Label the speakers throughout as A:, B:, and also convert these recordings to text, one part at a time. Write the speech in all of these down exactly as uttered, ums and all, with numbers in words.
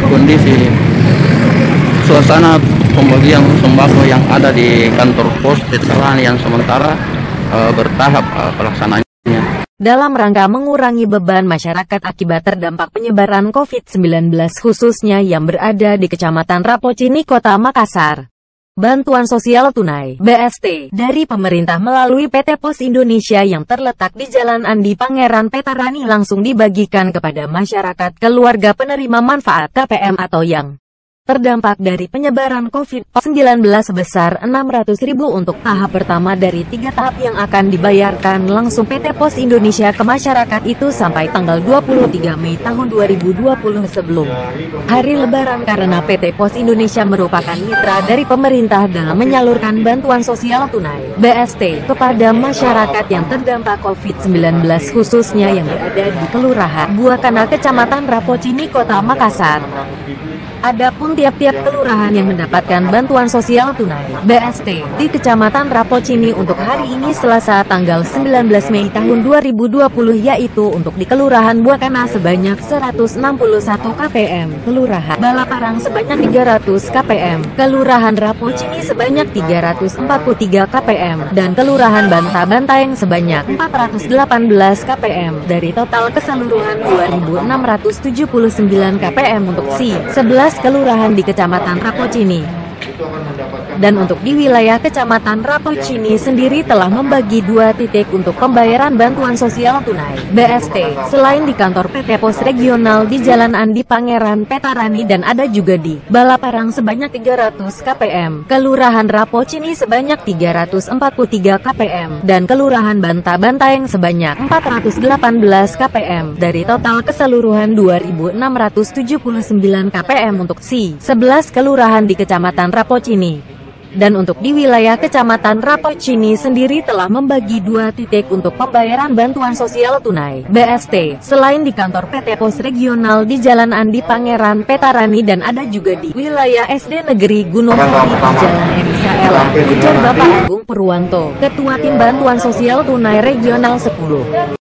A: kondisi suasana pembagian sembako yang ada di kantor pos veteran yang sementara uh, bertahap uh, pelaksanaannya.
B: Dalam rangka mengurangi beban masyarakat akibat terdampak penyebaran covid sembilan belas khususnya yang berada di Kecamatan Rapocini, Kota Makassar. Bantuan sosial tunai (B S T) dari pemerintah melalui P T Pos Indonesia yang terletak di Jalan Andi Pangeran Petarani langsung dibagikan kepada masyarakat keluarga penerima manfaat K P M atau yang terdampak dari penyebaran covid sembilan belas sebesar enam ratus ribu untuk tahap pertama dari tiga tahap yang akan dibayarkan langsung P T Pos Indonesia ke masyarakat itu sampai tanggal dua puluh tiga Mei tahun dua ribu dua puluh sebelum hari Lebaran, karena P T Pos Indonesia merupakan mitra dari pemerintah dalam menyalurkan bantuan sosial tunai (B S T) kepada masyarakat yang terdampak covid sembilan belas khususnya yang berada di Kelurahan Buakana, Kecamatan Rapocini, Kota Makassar. Adapun tiap-tiap kelurahan yang mendapatkan bantuan sosial tunai (B S T) di Kecamatan Rapocini untuk hari ini Selasa tanggal sembilan belas Mei tahun dua ribu dua puluh, yaitu untuk di Kelurahan Buakana sebanyak seratus enam puluh satu K P M, Kelurahan Balaparang sebanyak tiga ratus K P M, Kelurahan Rapocini sebanyak tiga ratus empat puluh tiga K P M, dan Kelurahan Banta Bantaeng sebanyak empat ratus delapan belas K P M. Dari total keseluruhan dua ribu enam ratus tujuh puluh sembilan K P M untuk si sebelas kelurahan di Kecamatan Rapocini. Dan untuk di wilayah Kecamatan Rapocini sendiri telah membagi dua titik untuk pembayaran bantuan sosial tunai (B S T), selain di kantor P T Pos Regional di Jalan Andi Pangeran Petarani dan ada juga di Balaparang sebanyak tiga ratus K P M, Kelurahan Rapocini sebanyak tiga ratus empat puluh tiga K P M, dan Kelurahan Banta Bantaeng sebanyak empat ratus delapan belas K P M. Dari total keseluruhan dua ribu enam ratus tujuh puluh sembilan K P M untuk si sebelas kelurahan di Kecamatan Rapocini. Dan untuk di wilayah Kecamatan Rapocini sendiri telah membagi dua titik untuk pembayaran bantuan sosial tunai (B S T), selain di kantor P T Pos Regional di Jalan Andi Pangeran Petarani dan ada juga di wilayah S D Negeri Gunung Putih di Jalan Erisaela. Ujar Bapak Agung Purwanto, Ketua Tim Bantuan Sosial Tunai Regional sepuluh.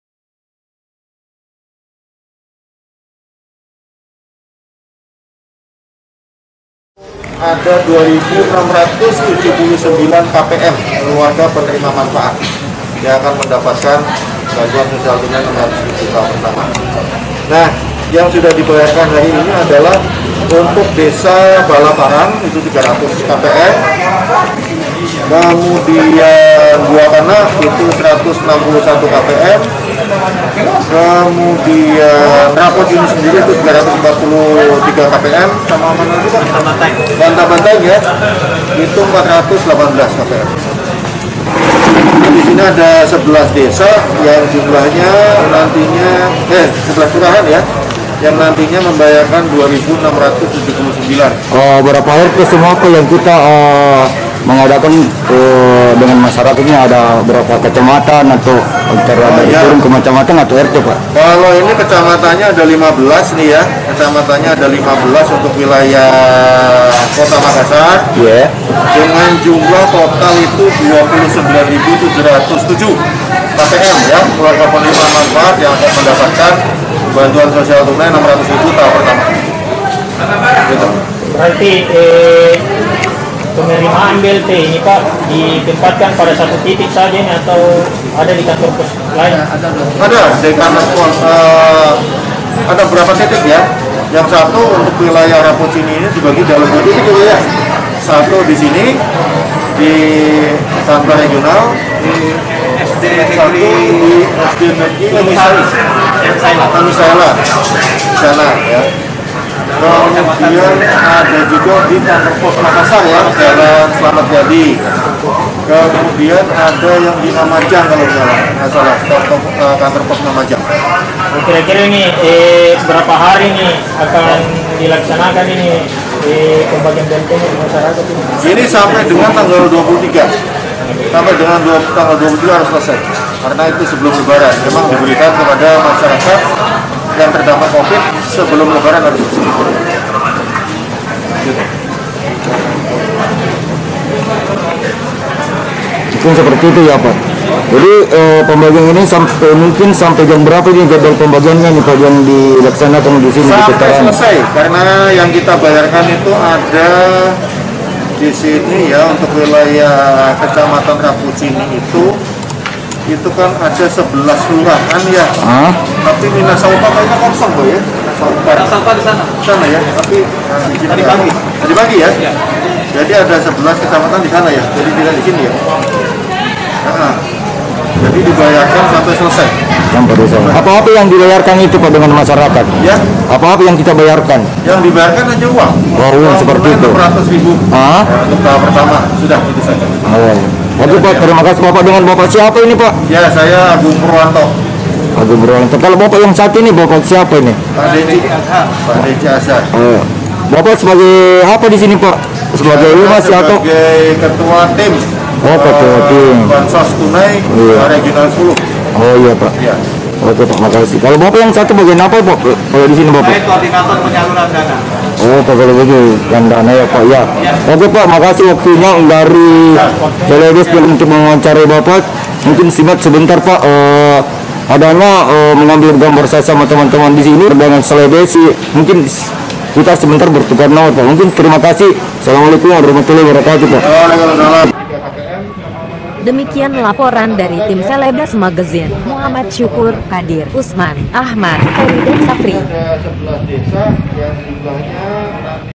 C: Ada dua ribu enam ratus tujuh puluh sembilan K P M keluarga penerima manfaat yang akan mendapatkan bantuan sosial tunai enam ratus ribu tahap pertama. Nah, yang sudah dibayarkan hari ini adalah untuk desa Balaparang itu tiga ratus K P M, kemudian Buakana itu seratus enam puluh satu K P M, kemudian Rapocini sendiri itu tiga ratus empat puluh tiga K P M, sama mana lagi Pak? Banta Bantaeng ya, itu empat ratus delapan belas K P M. Di sini ada sebelas desa yang jumlahnya nantinya eh sebelas kelurahan ya, yang nantinya membayarkan dua ribu enam ratus tujuh puluh sembilan.
D: Oh, berapa R T semua kok yang kita uh, mengadakan uh, dengan masyarakatnya, ada berapa kecamatan atau antara dari
C: ya.
D: turun ke kecamatan atau R T Pak?
C: Kalau ini kecamatannya ada lima belas nih ya, kecamatannya ada lima belas untuk wilayah Kota Makassar.
D: Iya. Yeah.
C: Dengan jumlah total itu dua puluh sembilan ribu tujuh ratus tujuh K P M ya, keluarga penerima manfaat yang akan mendapatkan bantuan sosial tunai enam ratus ribu tahap pertama. Gitu.
E: Berarti eh, penerimaan B L T ini Pak ditempatkan pada satu titik saja ini atau ada di kantor pos lain?
C: Ada di kantor pos, uh, ada berapa titik ya? Yang satu untuk wilayah Rapocini ini dibagi dalam dua titik ya. Satu di sini di kantor regional, di S D Negeri di S D Negeri Tamisela di sana ya. Kemudian ada juga di kantor pos Makassar ya, Jalan Selamat Jadi. Kemudian ada yang di Namajang kalau salah, nggak salah, kantor, kantor pos Namajang.
E: Kira-kira ini eh, berapa hari ini akan dilaksanakan ini eh, pembagian B L T di masyarakat ini?
C: Ini sampai dengan tanggal dua puluh tiga, sampai dengan dua, tanggal dua puluh tiga harus selesai. Karena itu sebelum Lebaran, memang diberikan kepada masyarakat yang terdampak COVID sebelum Lebaran harus selesai. Gitu.
D: Itu seperti itu ya Pak? Jadi eh, pembagian ini sampai mungkin sampai jam berapa ini jadwal pembagiannya nih Pak yang dilaksanakan di sini di
C: Sampai
D: Veteran?
C: selesai, karena yang kita bayarkan itu ada di sini ya untuk wilayah Kecamatan Rapucini itu itu kan ada sebelas kelurahan ya.
D: Ah?
C: Tapi Minasaupa kayaknya kosong Boy ya. Minasaupa di sana. Di sana ya. Tapi nah, di sini tadi pagi. Tadi pagi ya? Ya. Jadi ada sebelas kecamatan di sana ya. Jadi tidak di sini ya. Nah, jadi dibayarkan sampai selesai.
D: Sampai selesai. Apa-apa yang dibayarkan itu Pak dengan masyarakat?
C: Ya.
D: Apa-apa yang kita bayarkan?
C: Yang dibayarkan aja uang.
D: Oh, uang seperti itu.
C: enam ratus ribu.
D: Ah?
C: Ya, untuk tahap pertama sudah itu saja.
D: Oh. Oke Pak, terima kasih Bapak. Dengan Bapak siapa ini Pak?
C: Ya, saya Agung Purwanto.
D: Agung Purwanto. Kalau Bapak yang satu ini Bapak siapa ini?
C: Pak Deji. Pak Deji Azhar.
D: Oh. Bapak sebagai apa di sini Pak? Sebagai humas atau?
C: Sebagai ketua tim.
D: Oh, ketua tim.
C: Bansos tunai
D: Iya.
C: regional sepuluh.
D: Oh iya Pak.
C: Ya.
D: Oke Pak, makasih. Kalau Bapak yang satu bagian apa Pak? Kalau di sini Bapak?
C: Saya koordinator penyaluran dana.
D: Oh, Pak kalau begitu dan dana ya Pak ya. Oke Pak, makasih waktunya dari Celebes untuk mewawancarai Bapak. Mungkin simak sebentar Pak. Eh, adanya eh, mengambil gambar saya sama teman-teman di sini dengan Celebes. Mungkin kita sebentar bertukar nomor Pak. Mungkin terima kasih. Assalamualaikum warahmatullahi wabarakatuh Pak.
C: Waalaikumsalam.
B: Demikian laporan dari tim Celebes Magazine. Muhammad Syukur, Kadir, Usman, Ahmad, Ferry dan Safri.
C: Ada sebelas desa yang jumlahnya